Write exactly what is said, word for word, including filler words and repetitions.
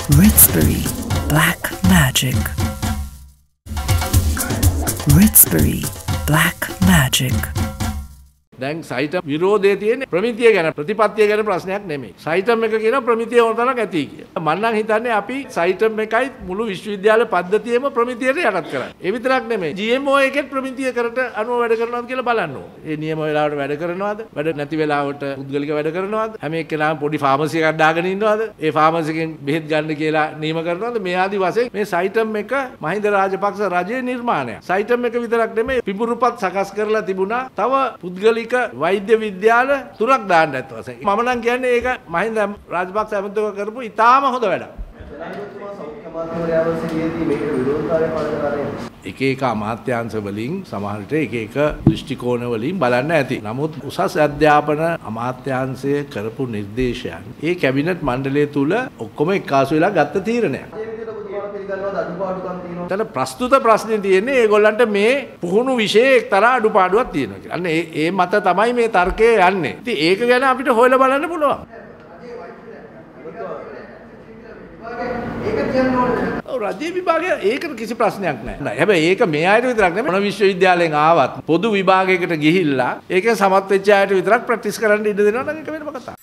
Ritzbury Black Magic. Ritzbury Black Magic. දැන් සයිටම් විරෝධයේ තියෙන ප්‍රමිතිය ගැන ප්‍රතිපත්තිය ගැන ප්‍රශ්නයක් නෙමෙයි. සයිටම් එක කියන ප්‍රමිතිය ඕනතරම් ඇති කියලා. මම නම් හිතන්නේ අපි සයිටම් එකයි මුළු විශ්වවිද්‍යාල පද්ධතියම ප්‍රමිතියට යටත් කරන්නේ. ඒ විතරක් නෙමෙයි. ජී එම් ඕ එකෙත් ප්‍රමිතියකට අනුව වැඩ කරනවාද කියලා බලන්න ඕනේ. ඒ නියම වෙලාවට වැඩ කරනවාද? වැඩ නැති වෙලාවට පුද්ගලික වැඩ කරනවාද? හැම එක්කෙනාම පොඩි ෆාමසි එකක් දාගෙන ඉන්නවද? ඒ ෆාමසි එකෙන් බෙහෙත් ගන්න කියලා නියම කරනවද? මේ ආදි වශයෙන් මේ සයිටම් එක මහින්ද රාජපක්ෂ රජයේ නිර්මාණයක්. සයිටම් එක විතරක් නෙමෙයි පිඹුරුපත් සකස් කරලා තිබුණා. තව පුද්ගලික වෛද්‍ය විද්‍යාල තුනක් දාන්න ඇත්ත වශයෙන්. මම නම් කියන්නේ ඒක මහින්ද රාජපක්ෂ ඇමතිතුමා කරපු ඉතාම හොඳ වැඩක්. එක එක අමාත්‍යාංශ වලින් සමහරට එක එක දෘෂ්ටි කෝණ වලින් බලන්න ඇති. නමුත් උසස් අධ්‍යාපන අමාත්‍යාංශය කරපු නිර්දේශයන් ඒ කැබිනට් මණ්ඩලය තුල ඔක්කොම එක්කාසු වෙලා ගත්ත තීරණයක්. තන ප්‍රස්තුත ප්‍රශ්නේ තියෙන්නේ ඒගොල්ලන්ට මේ පුහුණු විෂයේ එක්තරා අඩුපාඩුවක් තියෙනවා කියලා. අන්න ඒ ඒ මත තමයි මේ තර්කය යන්නේ. ඉතින් ඒක ගැන අපිට හොයලා බලන්න පුළුවන්. ඔව් රජයේ විභාගය ඒකට කිසි ප්‍රශ්නයක් නැහැ. හැබැයි ඒක මේ ආයත විතරක් නෙමෙයි මොන විශ්වවිද්‍යාලයෙන් ආවත් පොදු විභාගයකට ගිහිල්ලා ඒකෙන් සමත් වෙච්ච ආයත විතරක් ප්‍රැක්ටිස් කරන්න ඉඩ දෙනවා නම් ඒක වෙනම කතාවක්.